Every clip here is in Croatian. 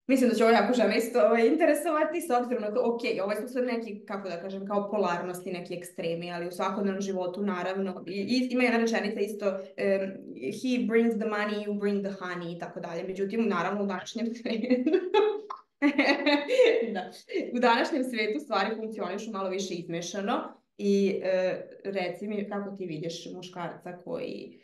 Mislim da će ovo jako žena isto interesovati s obzirom na to, ok, ovo su sve neki, kako da kažem, kao polarnosti, neki ekstremi, ali u svakodnevnom životu, naravno, ima jedna rečenica isto, he brings the money, you bring the honey i tako dalje. Međutim, naravno, u današnjem svijetu, da, u današnjem svijetu stvari funkcionišu malo više izmešano i reci mi kako ti vidiš muškarca koji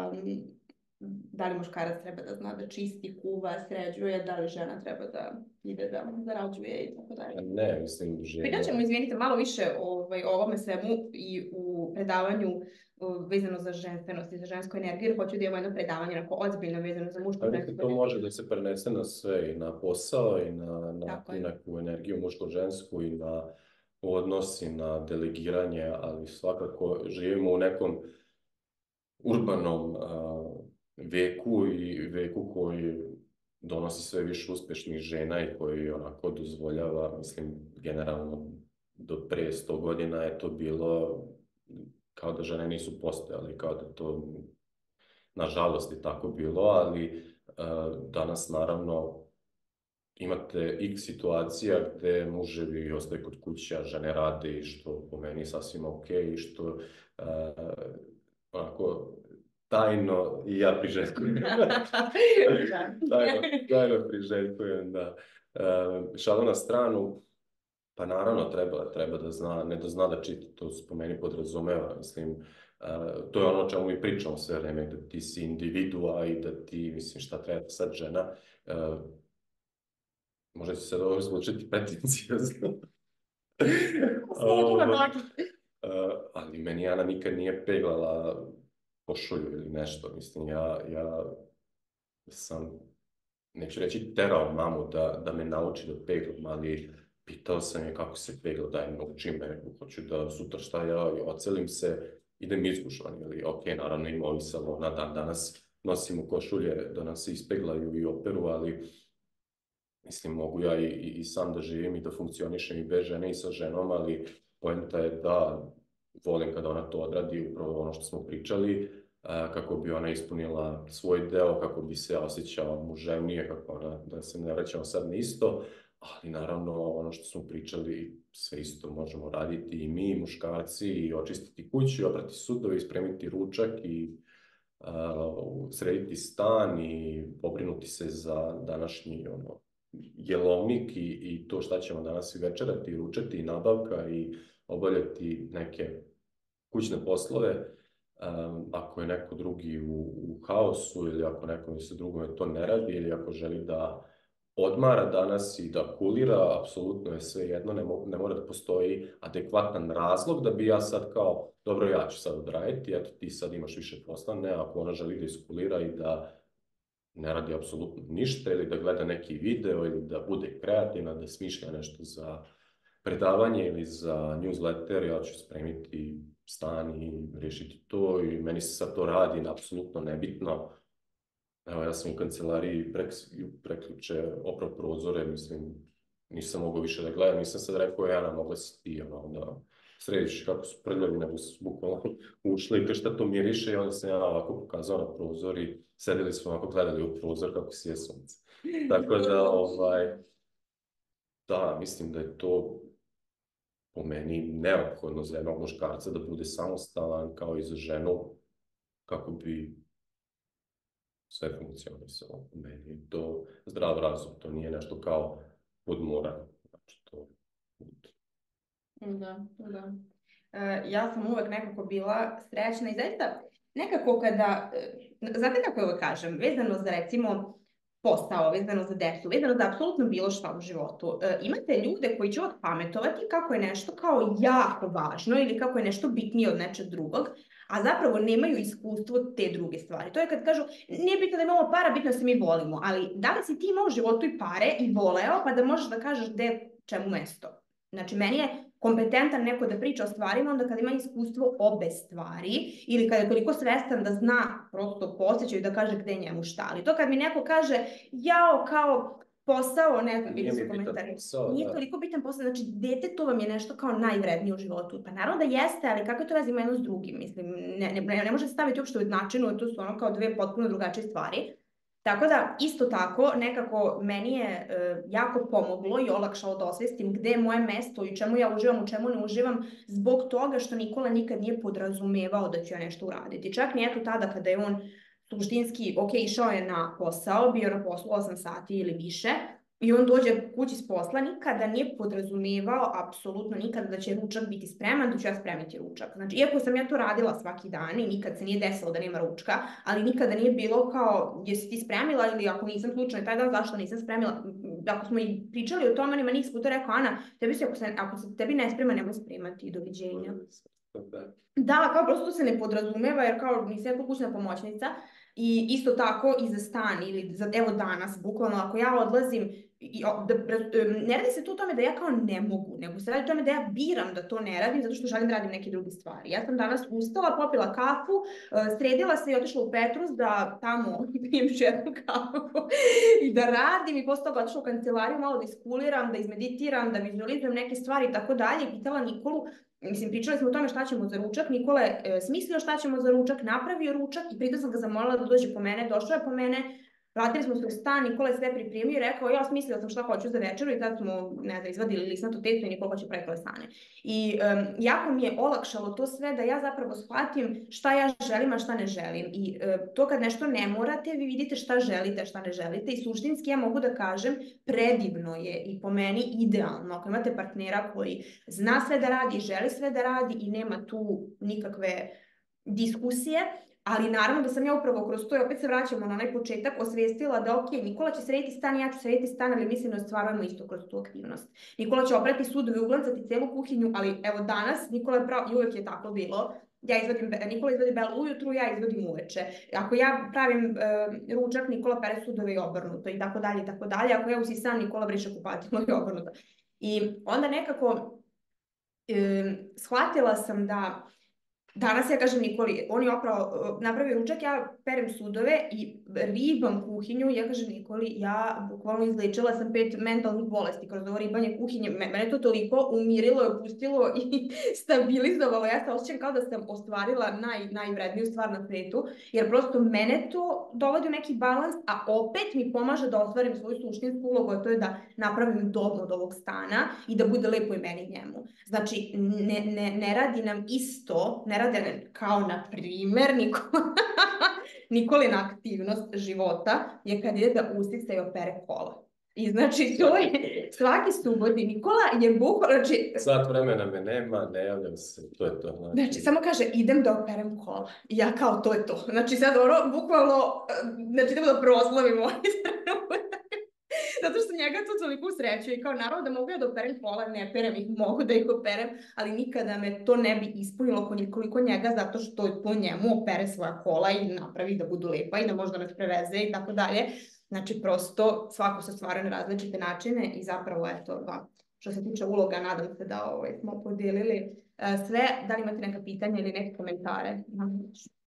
da li muškarac treba da zna da čisti, kuva, sređuje, da li žena treba da ide da zarađuje i tako dalje. Ne, mislim, žena... Pričat ćemo, izvinite, malo više o ovome svemu i u predavanju vezano za ženstvenost i za žensku energiju, jer hoću da imamo jedno predavanje onako ozbiljno vezano za mušku žensku energiju. To može da se prenese na sve, i na posao, i na neku energiju muško-žensku, i na odnosi, na delegiranje, ali svakako živimo u nekom urbanom veku i veku koji donosi sve više uspešnih žena i koji onako dozvoljava, mislim, generalno do pre 100 godina je to bilo kao da žene nisu postojali, kao da to nažalost je tako bilo, ali danas naravno imate x situacija gde muževi ostaju kod kuće, a žene rade, i što po meni sasvim ok, i što onako tajno i ja priželjkujem. tajno priželjkujem, da. Šalu na stranu, pa naravno treba da zna, ne da zna da čita, to se po meni podrazumeva, mislim, to je ono o čemu mi pričamo sve vreme, da ti si individua i da ti, mislim, šta treba sad žena, možda će sad ovo zvučiti pretencijazno. Ali meni Ana nikad nije peglala košulju ili nešto, mislim, ja sam, neću reći terao mamu da me nauči da peglam, ali pitao sam je kako se pegla, daj nauči me, hoću da sutra šta ja ocelim se, idem izgušvan, ili ok, naravno ima ovih salona, danas nosimo košulje da nas se ispeglaju i operu, ali mislim, mogu ja i sam da živim i da funkcionišem i bez žene i sa ženom, ali poenta je da volim kada ona to odradi, upravo ono što smo pričali, kako bi ona ispunila svoj deo, kako bi se osjećala muževnije, kako ona, da se ne vraćamo sad na isto, ali naravno ono što smo pričali, sve isto možemo raditi i mi, muškarci, i očistiti kuću, i oprati sudove, ispremiti ručak, i srediti stan, i pobrinuti se za današnji jelovnik, i to šta ćemo danas i večerati, i ručati, i nabavka, i obavljati neke kućne poslove. Ako je neko drugi u haosu, ili ako nekom se drugome to ne radi, ili ako želi da odmara danas i da kulira, apsolutno je sve jedno, ne mora da postoji adekvatan razlog da bi ja sad kao, dobro, ja ću sad odraditi, eto ti sad imaš više posla, ne, ako ona želi da iskulira i da ne radi apsolutno ništa, ili da gleda neki video, ili da bude kreativna, da smišlja nešto za predavanje ili za newsletter, ja ću spremiti stan i riješiti to, i meni se sad to radi, apsolutno nebitno. Evo, ja sam u kancelariji preključe oprao prozore, mislim, nisam mogao više da gledam, nisam sad rekao, Jana, mogla si ti, da središ kako su prljavi, nego su bukvalno ušli, i šta to miriše, i onda sam ja ovako pokazao na prozor i sedeli smo ovako gledali u prozor kako sije sunce. Tako da, da, mislim da je to po meni neophodno za jednog muškarca da bude samostalan kao i za ženu, kako bi sve funkcionisalo. Po meni je to zdrav razum, to nije nešto kao podmorano. Znači, to... Da. Ja sam uvek nekako bila srećna i zaista nekako kada, znate kako ovo kažem, vezano za recimo posao, vezano za decu, vezano za apsolutno bilo šta u životu. Imate ljude koji će uvek pametovati kako je nešto kao jako važno ili kako je nešto bitnije od nečeg drugog, a zapravo nemaju iskustvo te druge stvari. To je kad kažu, nije bitno da imamo para, bitno da se mi volimo, ali da li si ti imao u životu i pare i voleo, pa da možeš da kažeš gde čemu mesto? Znači, meni je kompetentan neko da priča o stvarima onda kada ima iskustvo obe stvari ili kada je koliko svestan da zna prosto po osjećaju da kaže gde njemu šta. Ali to kad mi neko kaže, jao, kao posao, ne znam, vidio su komentari. Nije toliko bitan posao, znači dete to vam je nešto kao najvrednije u životu. Pa naravno da jeste, ali kako to vezi ima jedno s drugim? Mislim, ne može se staviti uopšte u jednačinu, to su ono kao dve potpuno drugačije stvari. Tako da, isto tako, nekako meni je jako pomoglo i olakšalo da osvestim gde je moje mesto i u čemu ja uživam, u čemu ne uživam, zbog toga što Nikola nikad nije podrazumevao da ću ja nešto uraditi. Čak ni eto tada kada je on suštinski, ok, išao je na posao, bio na poslu 8 sati ili više, i on dođe kući s posla, nikada nije podrazumevao, apsolutno nikada, da će ručak biti spreman, da ću ja spremiti ručak. Znači, iako sam ja to radila svaki dan i nikad se nije desilo da nema ručka, ali nikada nije bilo kao, jesi ti spremila, ili ako nisam slučajno taj dan, zašto nisam spremila. Ako smo i pričali o tome, nema niks puta rekao, Ana, ako se tebi ne sprema, nemoj spremati, doviđenja. Da, kao prosto se ne podrazumeva, jer kao nisam ja kućna pomoćnica. I isto tako i za stan ili za, evo danas, bukvalno, ako ja odlazim, ne radi se tu o tome da ja kao ne mogu, nego se radi o tome da ja biram da to ne radim zato što želim da radim neke druge stvari. Ja sam danas ustala, popila kafu, sredila se i otišla u Petrus da tamo pijem još jednu kafu i da radim, i posle toga otišla u kancelariju malo da iskuliram, da izmeditiram, da vizualizujem neke stvari i tako dalje. I pitala Nikolu, mislim, pričali smo o tome šta ćemo za ručak. Nikola je smislio šta ćemo za ručak, napravio ručak i pritom sam ga zamolila da dođe po mene, došao je po mene, vratili smo se u stan, Nikola je sve pripremio i rekao, ja smislila sam šta hoću za večeru, i tad smo, ne znam, izvadili lisnatu testu i Nikola će pravi kolesane. I jako mi je olakšalo to sve da ja zapravo shvatim šta ja želim, a šta ne želim. I to kad nešto ne morate, vi vidite šta želite, a šta ne želite, i suštinski ja mogu da kažem, predivno je i po meni idealno ako imate partnera koji zna sve da radi, želi sve da radi i nema tu nikakve diskusije. Ali naravno da sam ja upravo kroz to, i opet se vraćamo na onaj početak, osvijestila da ok, Nikola će srediti stan, ja ću srediti stan, ali mislim da ostvarujemo isto kroz tu aktivnost. Nikola će oprati sudove, uglancati celu kuhinju, ali evo danas, Nikola je i uvek je tako bilo, Nikola izvadi belu ujutru, ja izvadim uveče. Ako ja pravim ručak, Nikola pere sudove i obrnuto, i tako dalje, i tako dalje. Ako ja usisam, Nikola briše kupatilo i obrnuto. I onda nekako shvatila sam da danas ja kažem Nikoli, on je napravio ručak, ja perem sudove i ribam kuhinju, ja kažem Nikoli, ja bukvalno izlečila sam 5 mentalnih bolesti kroz ovo ribanje kuhinje, mene to toliko umirilo, opustilo i stabilizovalo, ja se osjećam kao da sam ostvarila najvredniju stvar na svetu, jer prosto mene to dovodi u neki balans, a opet mi pomaže da ostvarim svoju suštinsku ulogu, a to je da napravim dom od ovog stana i da bude lepo i meni njemu. Znači, ne radi nam isto, ne radi kao na primer Nikolina aktivnost života je kad ide da usica i opere kola. I znači to je svaki suboti. Nikola je bukvalno, znači... Sat vremena me nema, ne javljam se, to je to. Znači, samo kaže, idem da operem kola. I ja kao, to je to. Znači sad bukvalno, znači idemo da proslavimo zato što njega to toliko usrećuje i kao naravno da mogu ja da operem kola, ne perem ih, mogu da ih operem, ali nikada me to ne bi ispunilo koliko njega, zato što to njemu opere svoja kola i napravi da budu lepa i da možda nas preveze i tako dalje. Znači prosto svako se stvara na različite načine i zapravo eto, što se tiče uloga, nadam se da smo podijelili sve. Da li imate neka pitanja ili neke komentare?